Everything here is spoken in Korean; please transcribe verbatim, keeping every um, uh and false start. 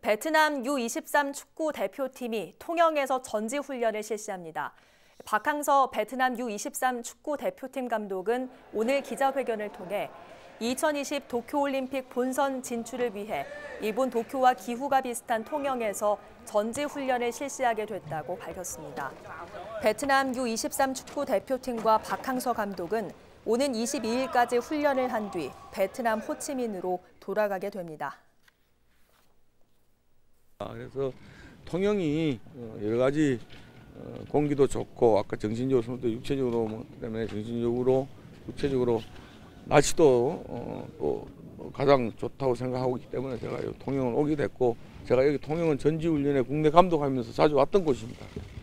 베트남 유 이십삼 축구 대표팀이 통영에서 전지훈련을 실시합니다. 박항서 베트남 유 이십삼 축구 대표팀 감독은 오늘 기자회견을 통해 이천이십 도쿄올림픽 본선 진출을 위해 일본 도쿄와 기후가 비슷한 통영에서 전지훈련을 실시하게 됐다고 밝혔습니다. 베트남 유 이십삼 축구 대표팀과 박항서 감독은 오는 이십이일까지 훈련을 한 뒤 베트남 호치민으로 돌아가게 됩니다. 그래서 통영이 여러 가지 공기도 좋고 아까 정신적으로 또 육체적으로 뭐 때문에 정신적으로 육체적으로 날씨도 또 가장 좋다고 생각하고 있기 때문에 제가 통영을 오게 됐고 제가 여기 통영은 전지훈련에 국내 감독하면서 자주 왔던 곳입니다.